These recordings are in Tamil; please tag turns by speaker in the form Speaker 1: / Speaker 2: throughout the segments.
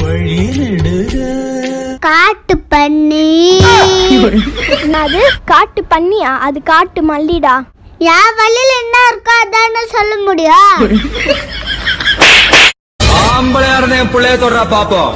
Speaker 1: காட்டு பன்னி. அது காட்டு பன்னியா? அது காட்டு மல்லிடா. என் வழியில என்ன இருக்கோ அதானே சொல்ல முடியும்.
Speaker 2: ஆம்பளையா இருந்த என் பிள்ளைய தொடரா பாப்போம்.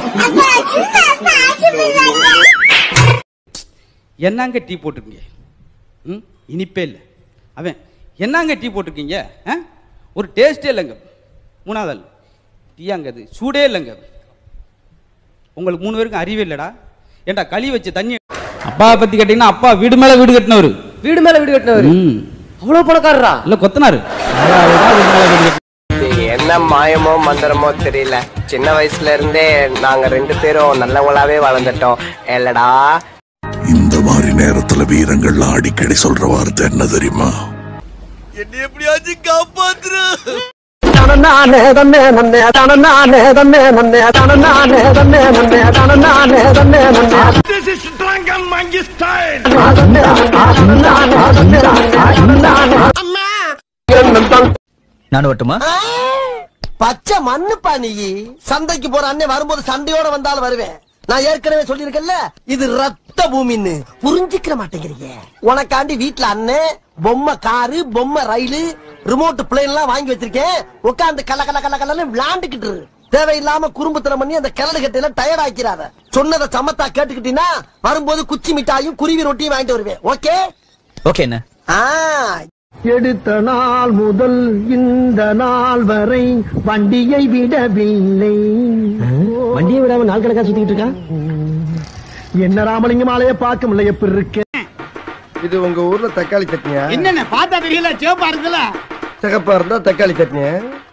Speaker 3: என்னங்க டீ போட்டிருக்கீங்க? இனிப்பே இல்லை. அவன் என்னங்க டீ போட்டிருக்கீங்க? ஒரு டேஸ்டே இல்லைங்க. மூணாவது ஆள் டீயாங்க, அது சூடே இல்லைங்க. உங்களுக்கு 3 பேருக்கும் அறிவே இல்லடா. ஏண்டா களி வச்ச தண்ணி. அப்பாவை பத்தி கேட்டீங்கன்னா அப்பா வீடு மேல வீடு கட்டினவர்.
Speaker 4: வீடு மேல வீடு கட்டினவர். அவ்வளவு பணக்காரரா? இல்ல கொத்தனாரு.
Speaker 5: என்ன மாயமோ மந்திரமோ தெரியல, சின்ன வயசுல இருந்தே நாங்க 2 பேரும் நல்லவங்களாவே வளர்ந்துட்டோம் இல்லடா.
Speaker 6: இந்த மாதிரி நேரத்துல வீரங்கள்லாம் அடிக்கடி சொல்ற வார்த்தை என்ன தெரியுமா?
Speaker 2: என்ன எப்படியாச்சும் காப்பாத்துரு.
Speaker 4: நான் வட்டுமா?
Speaker 5: பச்சை மண்ணுப்பா நீ. சந்தைக்கு போற அண்ணே வரும்போது சண்டையோட வந்தாலும் வருவேன். நான் ஏற்கனவே சொல்லியிருக்கேன்ல, இது ரத்த பூமின்னு. புரிஞ்சுக்கிற மாட்டேங்கிறீங்க. உனக்காண்டி வீட்டுல அண்ணே பொம்மை காரு, பொம்மை ரயிலு, ரிமோட் பிளேன் எல்லாம் வாங்கி வச்சிருக்கேன். உட்காந்து கல கல கல கலன்னு விளையாண்டுக்கிட்டு தேவையில்லாம குறும்புத்தனம் பண்ணி அந்த கிளடு கட்டையில டயர்ட் ஆக்கிறாத. சொன்னதை சமத்தா கேட்டுக்கிட்டீங்கன்னா வரும்போது குச்சி மிட்டாயும் குருவி ரொட்டியும் வாங்கிட்டு வருவேன். ஓகே
Speaker 4: ஓகே என்ன?
Speaker 7: எடுத்த நாள் முதல் இந்த நாள் வரை வண்டியை விடவில்லை. வண்டியை விடாம நாள் கணக்கா சுத்திட்டு இருக்கா. என்ன ராமலிங்கம் ஆலைய பார்க்க முடியல. எப்படி இருக்கு
Speaker 5: இது? உங்க ஊர்ல தக்காளி சட்னியா?
Speaker 7: என்னென்ன பார்த்தா தெரியல. சிவப்பா இருக்குல்ல.
Speaker 5: சிகப்பா இருந்தா தக்காளி சட்னி.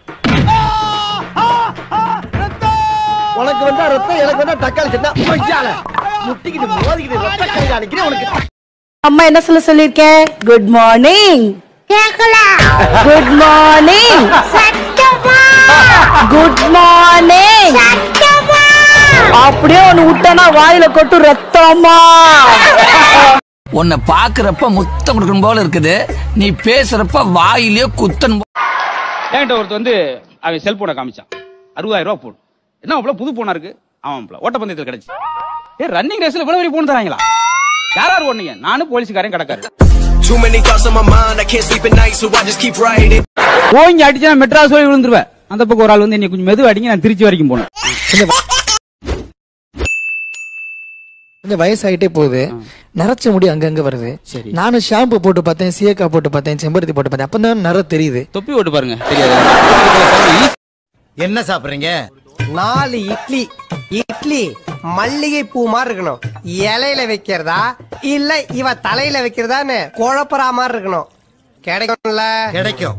Speaker 5: உனக்கு வந்தா ரத்தம், எனக்கு வந்தா தக்காளி சட்னி. முட்டிக்கிட்டு மோதிக்கிட்டு ரத்த கையில அடிக்கிறேன் உனக்கு.
Speaker 8: அம்மா என்ன சொல்லிருக்கேன்? Good morning.
Speaker 1: கேக்கல.
Speaker 8: Good morning.
Speaker 1: சத்தமா.
Speaker 8: Good morning.
Speaker 1: சத்தமா.
Speaker 8: அப்படியே ஒன்னு விட்டனா வாயில கொட்டு ரத்தமா.
Speaker 9: உன்னை பாக்குறப்ப முத்தம் கொடுக்கணும் போல இருக்குது, நீ பேசுறப்ப வாயிலே குத்தன்.
Speaker 3: என்கிட்ட ஒருத்தர் வந்து அவன் செல்போனை காமிச்சான். 60,000 ரூபாய் போன். என்ன அவ்வளவு புது போனா இருக்கு. அவன் ஓட்டப்பந்தயத்தில் கிடைச்சு. ரன்னிங் ரேஸ்ல இவ்வளவு பெரிய போன் தராங்களா? யாராரு ஒண்ணீங்க? நானும் போலீஸ்காரன் கிடக்காரு. போய் அடிச்சா மெட்ராஸ் போய் விழுந்துருவேன். அந்த பக்கம் ஒரு ஆள் வந்து என்னை கொஞ்சம் மெதுவா அடிங்க, நான் திருச்சி வரைக்கும் போனேன்.
Speaker 10: கொஞ்சம் வயசாயிட்டே போகுது, நரைச்ச முடி அங்கங்க வருது. நானும் ஷாம்பு போட்டு பார்த்தேன், சீயக்கா போட்டு பார்த்தேன், செம்பருத்தி போட்டு பார்த்தேன். அப்பதான் நிற தெரியுது.
Speaker 3: தொப்பி போட்டு பாருங்க, தெரியாது.
Speaker 4: என்ன சாப்பிடுறீங்க?
Speaker 5: 4 இட்லி. இட்லி மல்லிகை பூ மாதிரி இருக்கணும். இலையில வைக்கிறதா இல்ல இவ தலையில வைக்கிறதான்னு குழப்பறா மாதிரி இருக்கணும். கிடைக்கும்ல?
Speaker 4: கிடைக்கும்.